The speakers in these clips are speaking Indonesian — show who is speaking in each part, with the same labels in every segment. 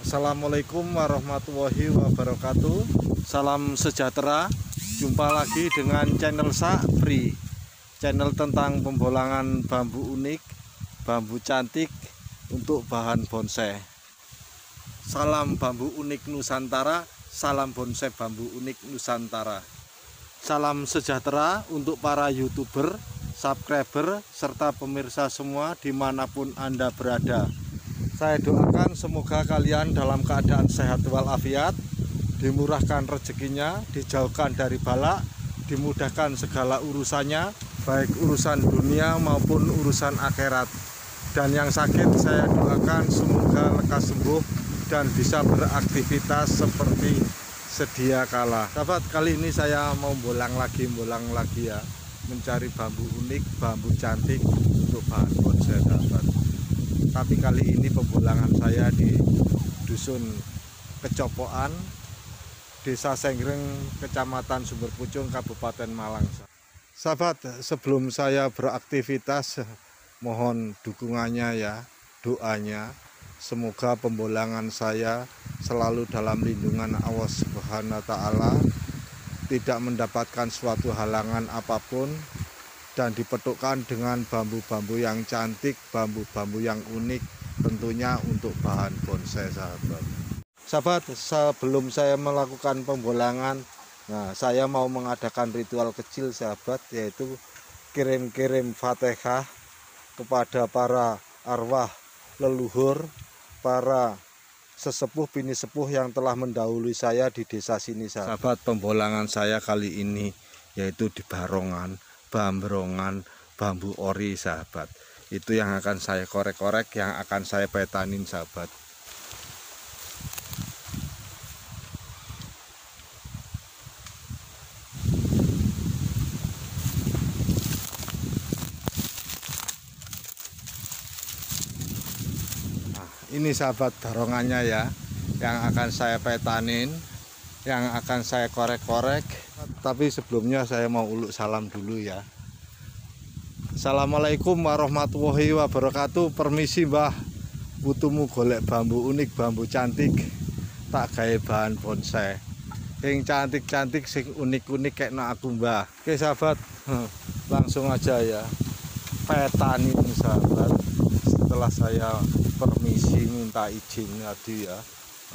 Speaker 1: Assalamualaikum warahmatullahi wabarakatuh. Salam sejahtera. Jumpa lagi dengan channel Sapri, channel tentang pembolangan bambu unik, bambu cantik untuk bahan bonsai. Salam bambu unik Nusantara, salam bonsai bambu unik Nusantara. Salam sejahtera untuk para YouTuber, subscriber, serta pemirsa semua dimanapun Anda berada. Saya doakan semoga kalian dalam keadaan sehat walafiat, dimurahkan rezekinya, dijauhkan dari balak, dimudahkan segala urusannya, baik urusan dunia maupun urusan akhirat. Dan yang sakit saya doakan semoga lekas sembuh dan bisa beraktivitas seperti sedia kala. Sahabat, kali ini saya mau bolang lagi ya, mencari bambu unik, bambu cantik untuk bahan bonsai, sahabat. Tapi kali ini pembolangan saya di Dusun Kecopokan, Desa Sengreng, Kecamatan Sumberpucung, Kabupaten Malang. Sahabat, sebelum saya beraktivitas, mohon dukungannya ya, doanya. Semoga pembolangan saya selalu dalam lindungan Allah Subhanahu wa Ta'ala, tidak mendapatkan suatu halangan apapun, dan dipetukkan dengan bambu-bambu yang cantik, bambu-bambu yang unik, tentunya untuk bahan bonsai, sahabat. Sahabat, sebelum saya melakukan pembolangan, saya mau mengadakan ritual kecil, sahabat, yaitu kirim-kirim Fatihah kepada para arwah leluhur, para sesepuh bini sepuh yang telah mendahului saya di desa sini, sahabat. Pembolangan saya kali ini yaitu di Barongan, Bambrongan, bambu ori, sahabat. Itu yang akan saya korek-korek, yang akan saya petanin, sahabat. Nah, ini sahabat barongannya ya, yang akan saya petanin, yang akan saya korek-korek. Tapi sebelumnya saya mau uluk salam dulu ya. Assalamualaikum warahmatullahi wabarakatuh. Permisi mbah, butuhmu golek bambu unik, bambu cantik, tak gawe bahan bonsai sing cantik-cantik, sing unik-unik kayak aku mbah. Oke sahabat, langsung aja ya petanin, sahabat. Setelah saya permisi minta izin tadi ya.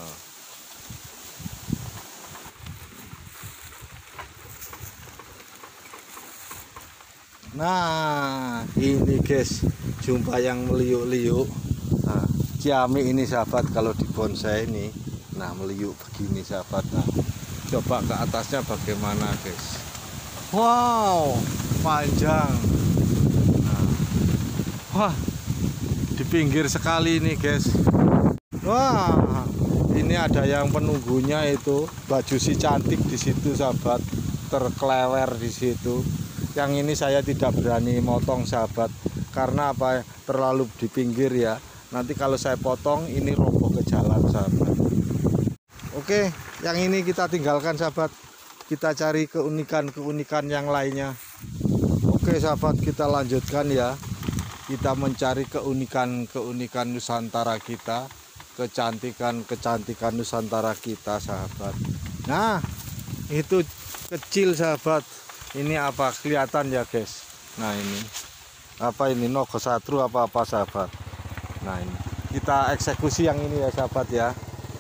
Speaker 1: Nah, ini guys, jumpa yang meliuk-liuk. Nah, ciami ini, sahabat, kalau di bonsai ini, nah meliuk begini, sahabat. Nah, coba ke atasnya bagaimana, guys? Wow, panjang. Nah, wah, di pinggir sekali ini, guys. Wah, ini ada yang penunggunya itu, baju si cantik di situ, sahabat, terkelewer di situ. Yang ini saya tidak berani motong, sahabat, karena apa? Terlalu di pinggir ya. Nanti kalau saya potong ini roboh ke jalan, sahabat. Oke, yang ini kita tinggalkan, sahabat. Kita cari keunikan-keunikan yang lainnya. Oke sahabat, kita lanjutkan ya. Kita mencari keunikan-keunikan Nusantara kita, kecantikan-kecantikan Nusantara kita, sahabat. Nah, itu kecil, sahabat. Ini apa, kelihatan ya guys? Nah ini apa, ini nogo satru apa sahabat? Nah ini kita eksekusi yang ini ya, sahabat ya.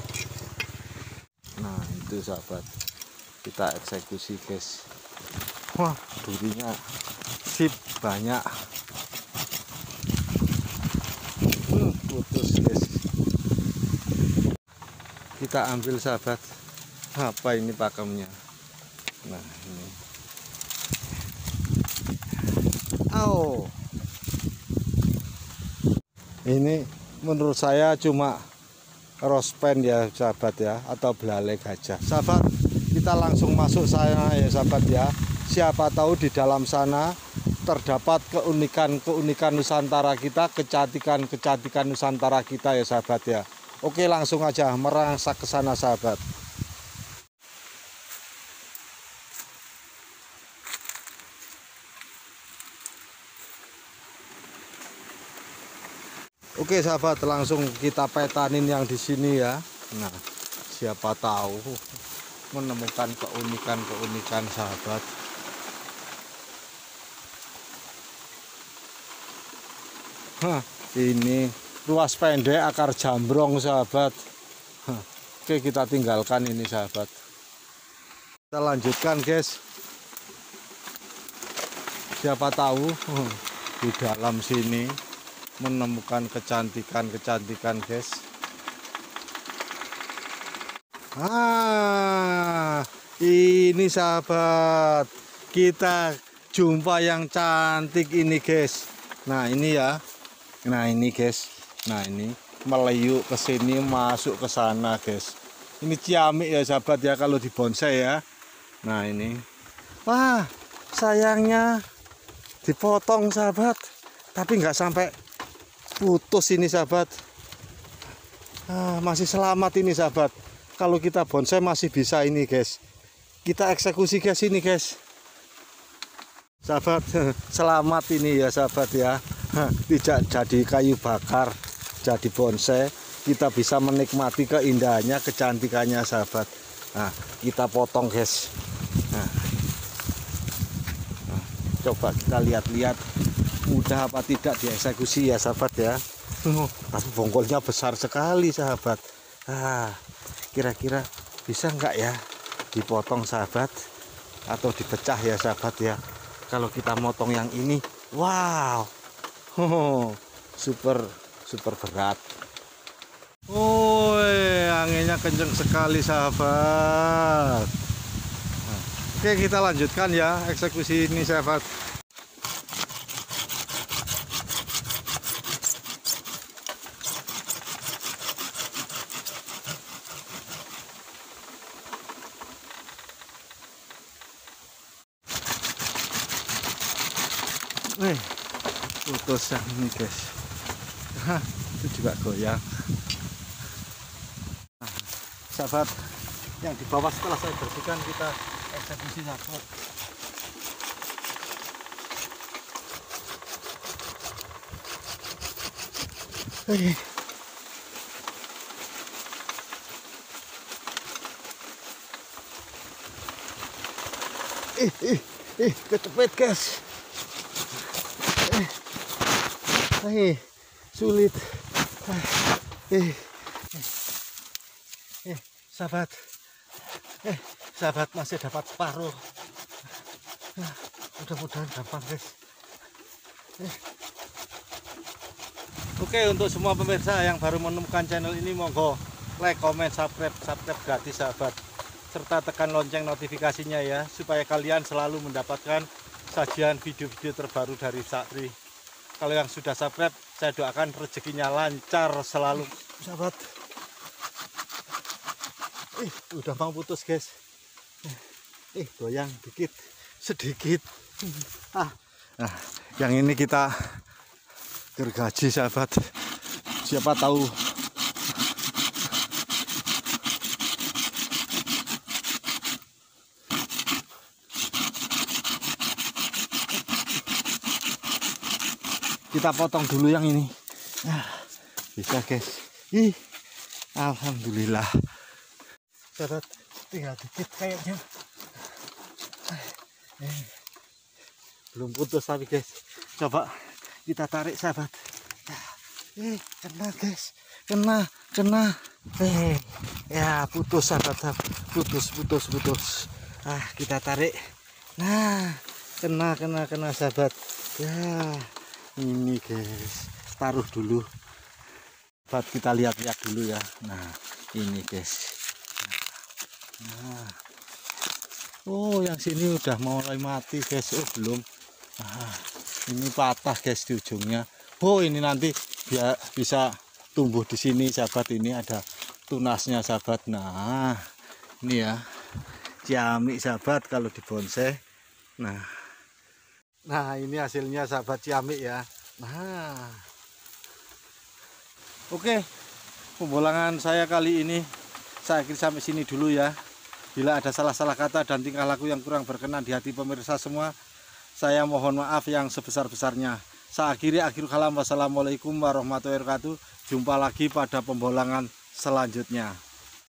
Speaker 1: Nah itu, sahabat, kita eksekusi, guys. Wah, durinya sip, banyak. Putus, guys. Kita ambil, sahabat. Apa ini pakemnya? Nah ini. Oh, ini menurut saya cuma rospen ya, sahabat ya, atau belalai gajah. Sahabat, kita langsung masuk sana ya, sahabat ya. Siapa tahu di dalam sana terdapat keunikan-keunikan Nusantara kita, kecantikan-kecantikan Nusantara kita ya, sahabat ya. Oke, langsung aja merangsek ke sana, sahabat. Oke sahabat, langsung kita petanin yang di sini ya. Nah, siapa tahu menemukan keunikan sahabat. Ini ruas pendek akar jambrong sahabat. Oke, kita tinggalkan ini sahabat. Kita lanjutkan guys. Siapa tahu di dalam sini menemukan kecantikan guys. Ini sahabat, kita jumpa yang cantik ini guys. Nah ini ya, nah ini guys, nah ini meliuk ke sini masuk ke sana guys. Ini ciamik ya sahabat ya kalau di bonsai ya. Nah ini, wah sayangnya dipotong sahabat, tapi nggak sampai putus ini sahabat. Masih selamat ini sahabat. Kalau kita bonsai masih bisa ini guys. Kita eksekusi guys ini guys. Sahabat, selamat ini ya sahabat ya. Tidak jadi kayu bakar, jadi bonsai. Kita bisa menikmati keindahannya, kecantikannya sahabat. Nah, kita potong guys. Coba kita lihat-lihat mudah apa tidak dieksekusi ya sahabat ya. Tapi bonggolnya besar sekali sahabat. Kira-kira bisa enggak ya dipotong sahabat atau dipecah ya sahabat ya. Kalau kita motong yang ini, wow, super berat. Anginnya kenceng sekali sahabat. Oke, kita lanjutkan ya eksekusi ini sahabat. Putus yang ini guys. Itu juga goyang. Sahabat, yang di bawah setelah saya bersihkan kita eksekusi sahabat. Kecepet guys. Sulit. Sahabat. Sahabat masih dapat separuh. Mudah-mudahan gampang guys. Oke, untuk semua pemirsa yang baru menemukan channel ini, monggo like, comment, subscribe gratis sahabat, serta tekan lonceng notifikasinya ya, supaya kalian selalu mendapatkan sajian video-video terbaru dari Sapri. Kalau yang sudah subscribe, saya doakan rezekinya lancar selalu sahabat. Udah mau putus guys. Goyang dikit, sedikit. Yang ini kita gergaji sahabat. Siapa tahu kita potong dulu yang ini. Bisa guys. Alhamdulillah. Sahabat, tinggal dikit kayaknya. Belum putus tapi guys. Coba kita tarik sahabat. Kena guys. Kena. Ya putus sahabat. Putus. Kita tarik. Nah, kena sahabat. Ya. Ini guys, taruh dulu. Buat kita lihat-lihat dulu ya. Nah, ini guys. Yang sini udah mulai mati guys. Belum. Ini patah guys di ujungnya. Ini nanti biar bisa tumbuh di sini sahabat. Ini ada tunasnya sahabat. Nah, ini ya. Ciamik sahabat kalau di bonsai. Nah, ini hasilnya sahabat ciamik ya. Oke, pembolangan saya kali ini saya akhiri sampai sini dulu ya. Bila ada salah-salah kata dan tingkah laku yang kurang berkenan di hati pemirsa semua, saya mohon maaf yang sebesar-besarnya. Saya akhiri kalam. Wassalamualaikum warahmatullahi wabarakatuh. Jumpa lagi pada pembolangan selanjutnya.